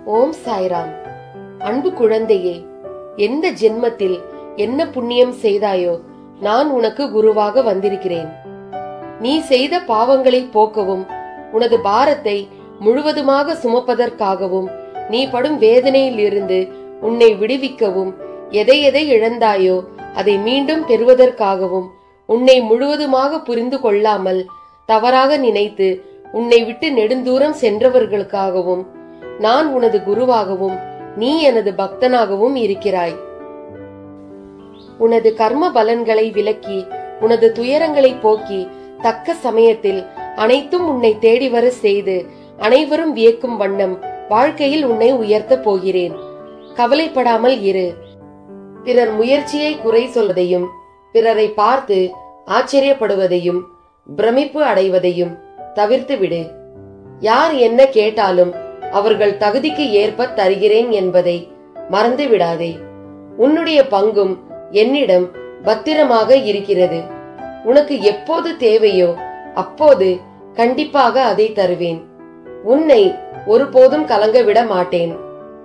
ஓம் சாய்ராம். அன்பு குழந்தையே, எந்த ஜென்மத்தில் என்ன புண்ணியம் செய்தாயோ நான் உனக்கு குருவாக வந்திருக்கிறேன். நீ செய்த பாவங்களை போக்கவும், உனது பாரத்தை முழுவதுமாக சுமப்பதற்காகவும், நீ படும் வேதனையில் இருந்து உன்னை விடுவிக்கவும், எதை எதை இழந்தாயோ அதை மீண்டும் பெறுவதற்காகவும், உன்னை முழுவதுமாக புரிந்து கொள்ளாமல் தவறாக நினைத்து உன்னை விட்டு நெடுந்தூரம் சென்றவர்களுக்காகவும் நான் உனது குருவாகவும் நீ எனது பக்தனாகவும் இருக்கிறாய். உனது கர்ம பலன்களை விலக்கி, உனது துயரங்களை போக்கி, தக்க சமயத்தில் அனைத்தும் உன்னை தேடி வர செய்து, அனைவரும் வியக்கும் வண்ணம் வாழ்க்கையில் உன்னை உயர்த்தப் போகிறேன். கவலைப்படாமல் இரு. பிறர் முயற்சியை குறை சொல்வதையும், பிறரை பார்த்து ஆச்சரியப்படுவதையும், பிரமிப்பு அடைவதையும் தவிர்த்து விடு. யார் என்ன கேட்டாலும் அவர்கள் தகுதிக்கு ஏற்ப தருகிறேன் என்பதை மறந்து விடாதே. உன்னுடைய பங்கும் என்னிடம் பத்திரமாக இருக்கிறது. உனக்கு எப்போது தேவையோ அப்போது கண்டிப்பாக அதை தருவேன். உன்னை ஒருபோதும் கலங்க விட மாட்டேன்.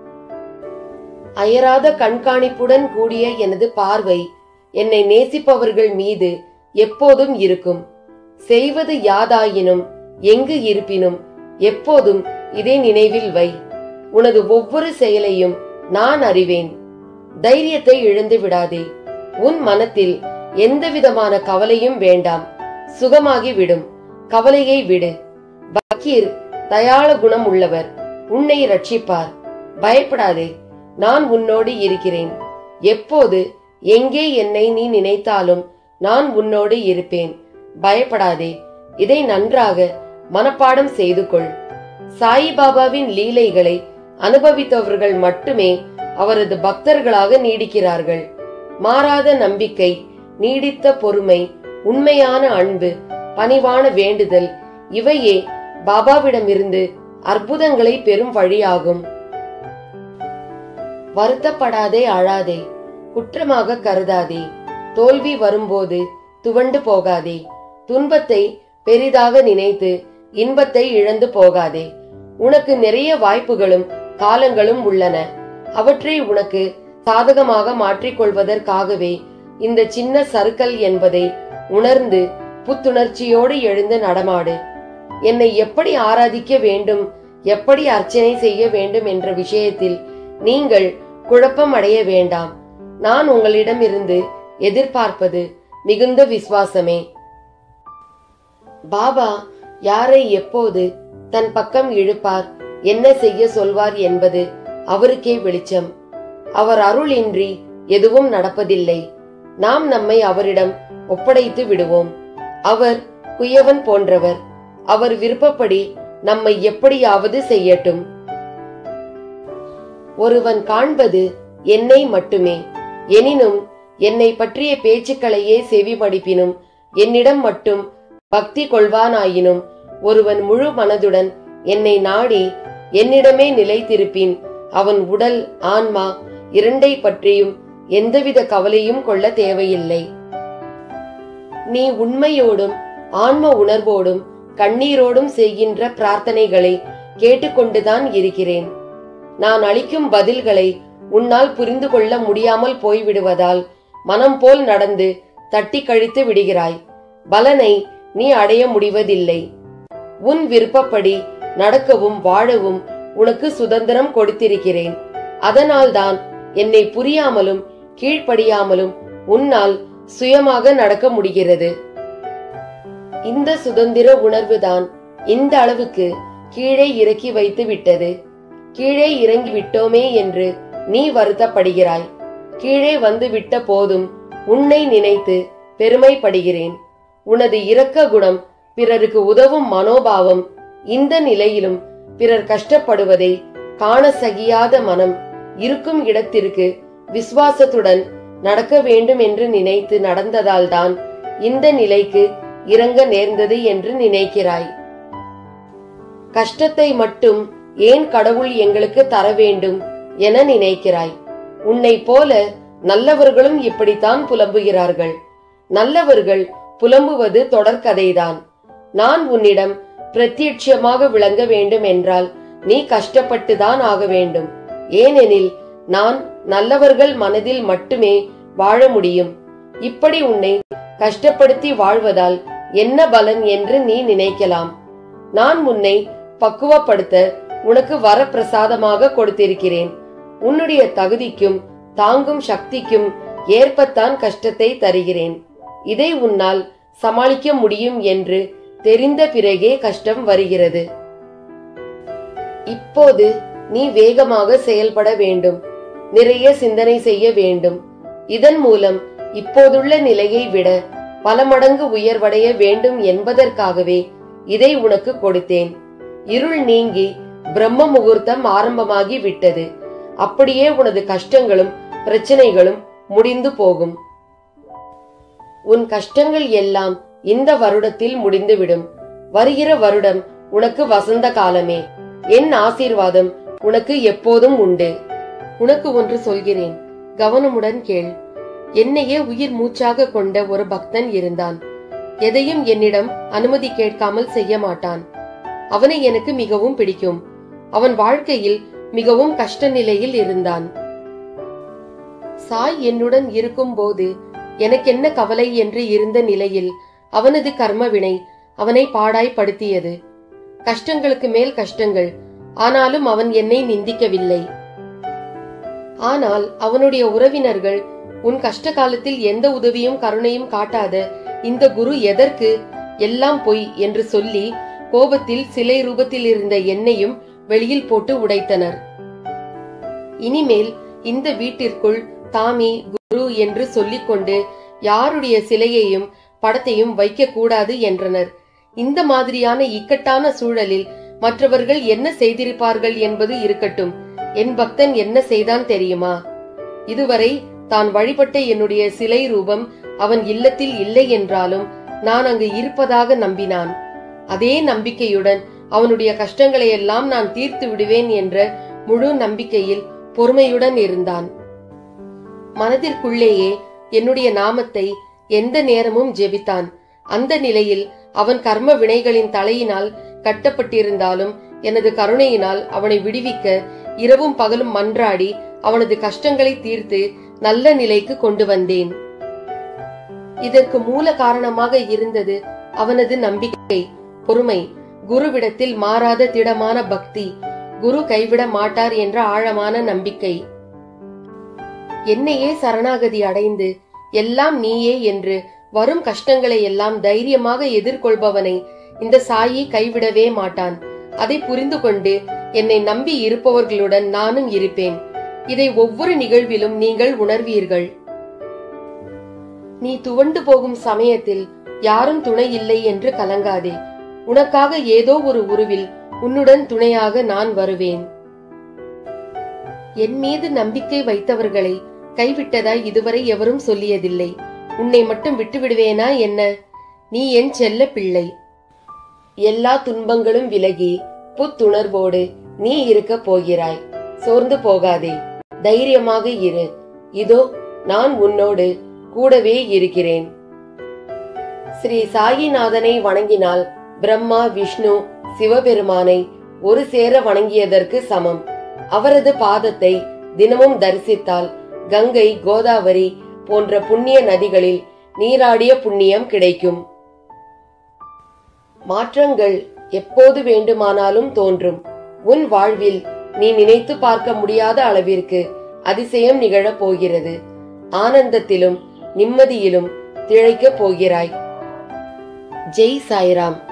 அயராத கண்காணிப்புடன் கூடிய எனது பார்வை என்னை நேசிப்பவர்கள் மீது எப்போதும் இருக்கும். செய்வது யாதாயினும் எங்கு இருப்பினும் எப்போதும் இதை நினைவில் வை. உனது ஒவ்வொரு செயலையும் நான் அறிவேன். தைரியத்தை இழந்து விடாதே. உன் மனத்தில் எந்தவிதமான கவலையும் வேண்டாம். சுகமாகி விடும். கவலையை விடு. பக்கீர் தயாள குணம் உள்ளவர். உன்னை ரட்சிப்பார். பயப்படாதே. நான் உன்னோடு இருக்கிறேன். எப்போது எங்கே என்னை நீ நினைத்தாலும் நான் உன்னோடு இருப்பேன். பயப்படாதே. இதை நன்றாக மனப்பாடம் செய்து கொள். சாயிபாபாவின் லீலைகளை அனுபவித்தவர்கள் மட்டுமே அவரது பக்தர்களாக நீடிக்கிறார்கள். மாறாத நம்பிக்கை, நீடித்த பொறுமை, உண்மையான அன்பு, பணிவான வேண்டுதல், இவையே பாபாவிடமிருந்து அற்புதங்களை பெறும் வழியாகும். வருத்தப்படாதே, அழாதே, குற்றமாக கருதாதே. தோல்வி வரும்போது துவண்டு போகாதே. துன்பத்தை பெரிதாக நினைத்து இன்பத்தை இழந்து போகாதே. உனக்கு நிறைய வாய்ப்புகளும் காலங்களும் உள்ளன. அவற்றை உனக்கு சாதகமாக மாற்றிக்கொள்வதற்காகவே இந்த சின்ன சர்க்கல் என்பதை உணர்ந்து புத்துணர்ச்சியோடு எழுந்து நடமாடு. என்னை எப்படி ஆராதிக்க வேண்டும், எப்படி அர்ச்சனை செய்ய வேண்டும் என்ற விஷயத்தில் நீங்கள் குழப்பம் அடைய வேண்டாம். நான் உங்களிடமிருந்து எதிர்பார்ப்பது மிகுந்த விசுவாசமே. பாபா யாரை எப்போது தன் பக்கம் இழுப்பார், என்ன செய்ய சொல்வார் என்பது அவருக்கே வெளிச்சம். அவர் அருளின்றி எதுவும் நடப்பதில்லை. நாம் நம்மை அவரிடம் ஒப்படைத்து விடுவோம். அவர் குயவன் போன்றவர். அவர் விருப்பப்படி நம்மை எப்படியாவது செய்யட்டும். ஒருவன் காண்பது என்னை மட்டுமே. எனினும் என்னை பற்றிய பேச்சுக்களையே செவி மடிப்பினும் என்னிடம் மட்டும் பக்தி கொள்வானாயினும், ஒருவன் முழு மனதுடன் என்னை நாடி என்னிடமே நிலைத்திருப்பின் அவன் உடல் ஆன்மா இரண்டை பற்றியும் எந்தவித கவலையும் கொள்ள தேவையில்லை. நீ உண்மையோடும் ஆன்ம உணர்வோடும் கண்ணீரோடும் செய்கின்ற பிரார்த்தனைகளை கேட்டுக்கொண்டுதான் இருக்கிறேன். நான் அளிக்கும் பதில்களை உன்னால் புரிந்து கொள்ள முடியாமல் போய்விடுவதால் மனம் போல் நடந்து தட்டி கழித்து விடுகிறாய். பலனை நீ அடைய முடிவதில்லை. உன் விருப்பப்படி நடக்கவும் வாழவும் உனக்கு சுதந்திரம் கொடுத்திருக்கிறேன். அதனால்தான் என்னை புரியாமலும் கீழ்ப்படியாமலும் உன்னால் சுயமாக நடக்க முடிகிறது. இந்த சுதந்திர உணர்வுதான் இந்த அளவுக்கு கீழே இறக்கி வைத்து விட்டது. கீழே இறங்கி விட்டோமே என்று நீ வருத்தப்படுகிறாய். கீழே வந்து விட்ட போதும் உன்னை நினைத்து பெருமைப்படுகிறேன். உனது இரக்க குணம், பிறருக்கு உதவும் மனோபாவம், இந்த நிலையிலும் பிறர் கஷ்டப்படுவதை காண சகியாத மனம் இருக்கும் இடத்திற்கு விசுவாசத்துடன் நடக்க வேண்டும் என்று நினைத்து நடந்ததால் தான் இந்த நிலைக்கு இறங்க நேர்ந்தது என்று நினைக்கிறாய். கஷ்டத்தை மட்டும் ஏன் கடவுள் எங்களுக்கு தர வேண்டும் என நினைக்கிறாய். உன்னை போல நல்லவர்களும் இப்படித்தான் புலம்புகிறார்கள். நல்லவர்கள் புலம்புவது தொடர்கதைதான். நான் உன்னிடம் பிரத்யட்சமாக விளங்க வேண்டும் என்றால் நீ கஷ்டப்பட்டுதான் ஆக வேண்டும். ஏனெனில் நான் நல்லவர்கள் மனதில் மட்டுமே வாழ முடியும். இப்படி உன்னை கஷ்டப்படுத்தி வாழ்வதால் என்ன பலன் என்று நீ நினைக்கலாம். நான் உன்னை பக்குவப்படுத்த உனக்கு வரப்பிரசாதமாக கொடுத்திருக்கிறேன். உன்னுடைய தகுதிக்கும் தாங்கும் சக்திக்கும் ஏற்பத்தான் கஷ்டத்தை தருகிறேன். இதை உன்னால் சமாளிக்க முடியும் என்று தெரிந்த பிறகே கஷ்டம் வருகிறது. இப்போது நீ வேகமாக செயல்பட வேண்டும். நிறைய சிந்தனை செய்ய வேண்டும். இதன் மூலம் இப்போதுள்ள நிலையை விட பல மடங்கு உயர்வடைய வேண்டும் என்பதற்காகவே இதை உனக்கு கொடுத்தேன். இருள் நீங்கி பிரம்ம முகூர்த்தம் ஆரம்பமாகி விட்டது. அப்படியே உனது கஷ்டங்களும் பிரச்சனைகளும் முடிந்து போகும். உன் கஷ்டங்கள் எல்லாம் இந்த வருடத்தில் முடிந்துவிடும். வருகிற வருடம் உனக்கு வசந்த காலமே. என் ஆசீர்வாதம் உனக்கு எப்போதும் உண்டு. உனக்கு ஒன்று சொல்கிறேன், கவனமுடன் கேள். என்னையே உயிர் மூச்சாக கொண்ட ஒரு பக்தன் இருந்தான். எதையும் என்னிடம் அனுமதி கேட்காமல் செய்ய மாட்டான். அவனை எனக்கு மிகவும் பிடிக்கும். அவன் வாழ்க்கையில் மிகவும் கஷ்ட நிலையில் இருந்தான். சாய் என்னுடன் இருக்கும் போது எனக்கென்ன கவலை என்று இருந்த நிலையில் அவனது கர்மவினை அவனை பாடாய்படுத்தியது. கஷ்டங்களுக்கு மேல் கஷ்டங்கள். ஆனாலும் அவன் என்னை நிந்திக்கவில்லை. ஆனால் அவனுடைய உறவினர்கள், உன் கஷ்ட காலத்தில் எந்த உதவியும் கருணையும் காட்டாத இந்த குரு எதற்கு, எல்லாம் பொய் என்று சொல்லி கோபத்தில் சிலை ரூபத்தில் இருந்த என்னையும் வெளியில் போட்டு உடைத்தனர். இனிமேல் இந்த வீட்டிற்குள் தாமி குரு என்று சொல்லிக்கொண்டு யாருடைய சிலையையும் படத்தையும் வைக்க கூடாது என்றனர். இந்த மாதிரியான இக்கட்டான சூழலில் மற்றவர்கள் என்ன செய்திருப்பார்கள் என்பது இருக்கட்டும், என் பக்தன் என்ன செய்தான் தெரியுமா? இதுவரை தான் வழிபட்ட என்னுடைய சிலை ரூபம் அவன் இல்லத்தில் இல்லை என்றாலும் நான் அங்கு இருப்பதாக நம்பினான். அதே நம்பிக்கையுடன் அவனுடைய கஷ்டங்களை எல்லாம் நான் தீர்த்து விடுவேன் என்ற முழு நம்பிக்கையில் பொறுமையுடன் இருந்தான். மனதிற்குள்ளேயே என்னுடைய நாமத்தை எந்த நேரமும் ஜெபித்தான். அந்த நிலையில் அவன் கர்ம வினைகளின் தலையினால் கட்டப்பட்டிருந்தாலும் எனது கருணையினால் அவனை விடுவிக்க இரவும் பகலும் மன்றாடி அவனது கஷ்டங்களை தீர்த்து நல்ல நிலைக்கு கொண்டு வந்தேன். இதற்கு மூல காரணமாக இருந்தது அவனது நம்பிக்கை, பொறுமை, குருவிடத்தில் மாறாத திடமான பக்தி, குரு கைவிட மாட்டார் என்ற ஆழமான நம்பிக்கை. என்னையே சரணாகதி அடைந்து எல்லாம் நீயே என்று வரும் கஷ்டங்களை எல்லாம் தைரியமாக எதிர்கொள்பவனை இந்த சாயி கைவிடவே மாட்டான். அதை புரிந்து கொண்டு என்னை நம்பி இருப்பவர்களுடன் நானும் இருப்பேன். இதை ஒவ்வொரு நிகழ்விலும் நீங்கள் உணர்வீர்கள். நீ துவண்டு போகும் சமயத்தில் யாரும் துணை இல்லை என்று கலங்காதே. உனக்காக ஏதோ ஒரு உருவில் உன்னுடன் துணையாக நான் வருவேன். என் மீது நம்பிக்கை வைத்தவர்களை கைவிட்டதாய் இதுவரை எவரும் சொல்லியதில்லை. உன்னை மட்டும் விட்டு விடுவேனா என்ன? நீ என் செல்ல பிள்ளை. எல்லா துன்பங்களும் விலகி புத்துணர்வோடு நீ இருக்க போகிறாய். சோர்ந்து போகாதே, தைரியமாக இரு. இதோ நான் உன்னோடு கூடவே இருக்கிறேன். ஸ்ரீ சாயிநாதனை வணங்கினால் பிரம்மா, விஷ்ணு, சிவபெருமானை ஒரு சேர வணங்கியதற்கு சமம். அவரது பாதத்தை தினமும் தரிசித்தால் கங்கை, கோதாவரி போன்ற புண்ணிய நதிகளில் நீராடிய புண்ணியம் கிடைக்கும். மாற்றங்கள் எப்போது வேண்டுமானாலும் தோன்றும். உன் வாழ்வில் நீ நினைத்து பார்க்க முடியாத அளவிற்கு அதிசயம் நிகழப் போகிறது. ஆனந்தத்திலும் நிம்மதியிலும் திளைக்கப் போகிறாய். ஜெய் சாய்ராம்.